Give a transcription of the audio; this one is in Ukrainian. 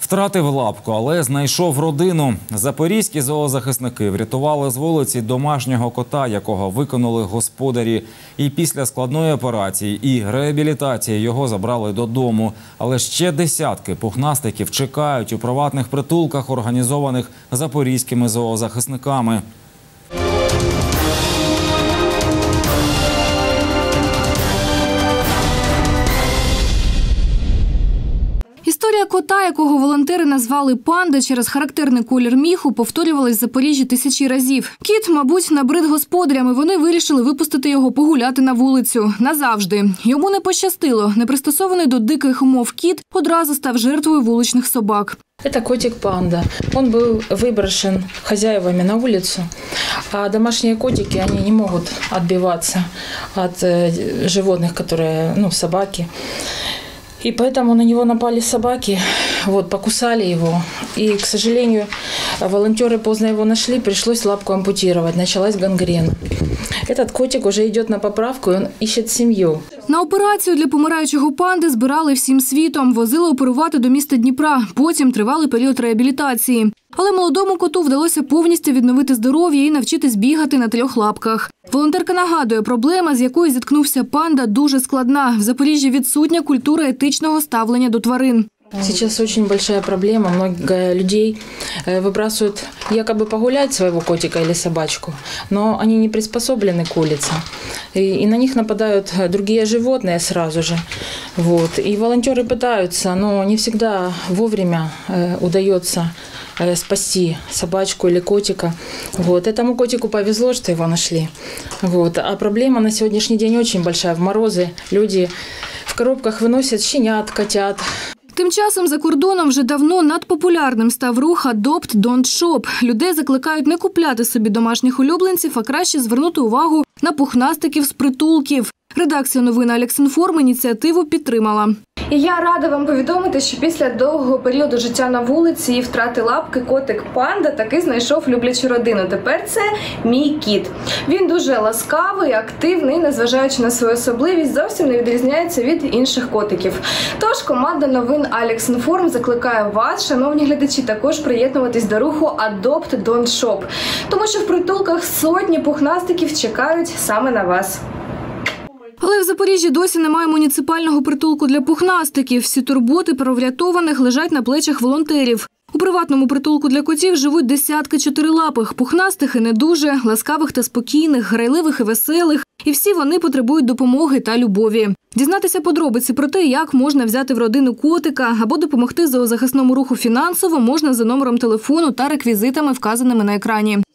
Втратив лапку, але знайшов родину. Запорізькі зоозахисники врятували з вулиці домашнього кота, якого виконали господарі. І після складної операції і реабілітації його забрали додому. Але ще десятки пухнастиків чекають у приватних притулках, організованих запорізькими зоозахисниками. Історія кота, якого волонтери назвали «Панда» через характерний колір міху, повторювалась в Запоріжжі тисячі разів. Кіт, мабуть, набрид господарям, і вони вирішили випустити його погуляти на вулицю. Назавжди. Йому не пощастило. Непристосований до диких умов кіт одразу став жертвою вуличних собак. Это котик Панда. Он был выброшен хозяевами на улицу, а домашние котики, они не могут отбиваться от животных, которые, собаки. И поэтому на него напали собаки, покусали его. И, к сожалению, волонтеры поздно его нашли, пришлось лапку ампутировать, началась гангрена. Этот котик уже идет на поправку, он ищет семью. На операцію для помираючого панди збирали всім світом, возили оперувати до міста Дніпра, потім тривалий період реабілітації. Але молодому коту вдалося повністю відновити здоров'я і навчитись бігати на 3 лапках. Волонтерка нагадує, проблема, з якою зіткнувся панда, дуже складна. В Запоріжжі відсутня культура етичного ставлення до тварин. Сейчас очень большая проблема. Много людей выбрасывают якобы погулять своего котика или собачку, но они не приспособлены к улице. И на них нападают другие животные сразу же. И волонтеры пытаются, но не всегда вовремя удается спасти собачку или котика. Этому котику повезло, что его нашли. А проблема на сегодняшний день очень большая. В морозы люди в коробках выносят щенят, котят. Тим часом за кордоном вже давно надпопулярним став рух «Adopt, don't shop». Людей закликають не купляти собі домашніх улюбленців, а краще звернути увагу на пухнастиків з притулків. Редакція новин «Алексінформ» ініціативу підтримала. І я рада вам повідомити, що після довгого періоду життя на вулиці і втрати лапки котик Панда таки знайшов люблячу родину. Тепер це мій кіт. Він дуже ласкавий, активний, незважаючи на свою особливість, зовсім не відрізняється від інших котиків. Тож команда новин «Алексінформ» закликає вас, шановні глядачі, також приєднуватись до руху «Adopt, don't shop». Тому що в притулках сотні пухнастиків чекають саме на вас. Але в Запоріжжі досі немає муніципального притулку для пухнастиків. Всі турботи про врятованих лежать на плечах волонтерів. У приватному притулку для котів живуть десятки чотирилапих. Пухнастих і не дуже, ласкавих та спокійних, грайливих і веселих. І всі вони потребують допомоги та любові. Дізнатися подробиці про те, як можна взяти в родину котика або допомогти зоозахисному руху фінансово, можна за номером телефону та реквізитами, вказаними на екрані.